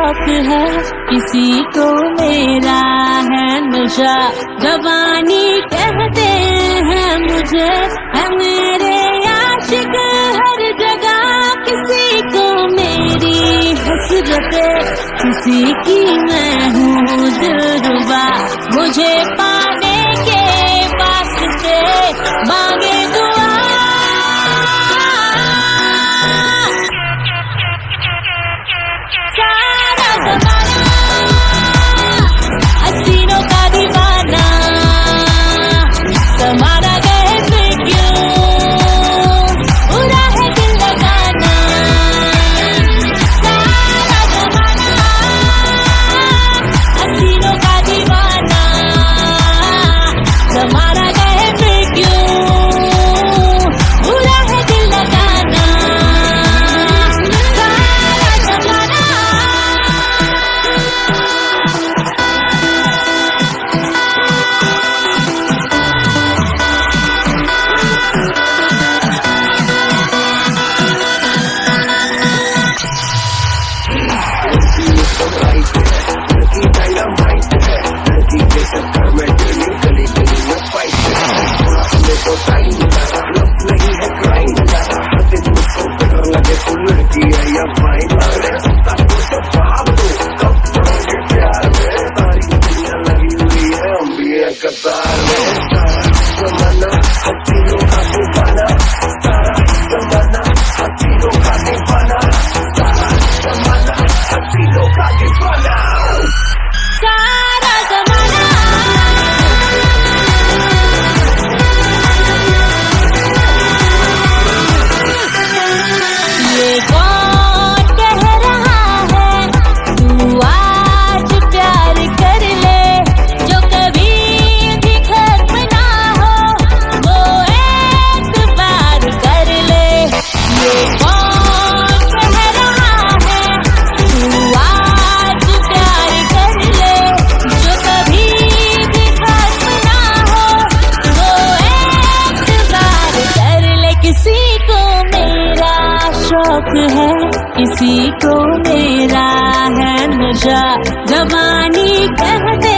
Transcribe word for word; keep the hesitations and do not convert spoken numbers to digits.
शौक है, किसी को मेरा है नशा। जवानी कहते हैं मुझे, है मेरे आशिक हर जगह। किसी को मेरी हसरत, किसी की मैं हूँ दिलरुबा। मुझे पाने के वास्ते मांगे दुआ। सारा ज़माना हसीनों का दीवाना, तुम्हारा गए फिर क्यों बुरा है दिल लगाना। सारा ज़माना हसीनों का दीवाना, तुम्हारा गए फिर क्यों बुरा है दिल लगाना। है, किसी को मेरा है नशा। जवानी कहते